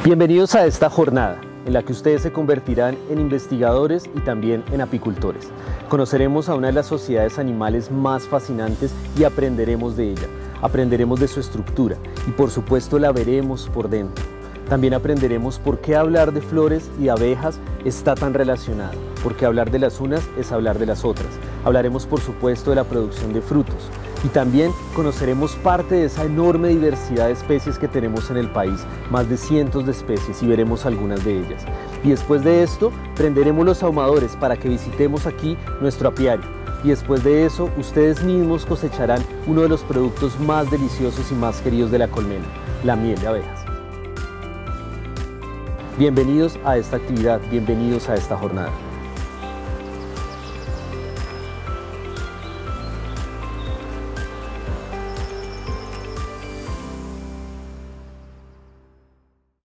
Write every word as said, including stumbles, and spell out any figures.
Bienvenidos a esta jornada en la que ustedes se convertirán en investigadores y también en apicultores. Conoceremos a una de las sociedades animales más fascinantes y aprenderemos de ella. Aprenderemos de su estructura y por supuesto la veremos por dentro. También aprenderemos por qué hablar de flores y abejas está tan relacionado, porque hablar de las unas es hablar de las otras. Hablaremos por supuesto de la producción de frutos y también conoceremos parte de esa enorme diversidad de especies que tenemos en el país, más de cientos de especies, y veremos algunas de ellas. Y después de esto prenderemos los ahumadores para que visitemos aquí nuestro apiario. Y después de eso ustedes mismos cosecharán uno de los productos más deliciosos y más queridos de la colmena, la miel de abejas. Bienvenidos a esta actividad, bienvenidos a esta jornada.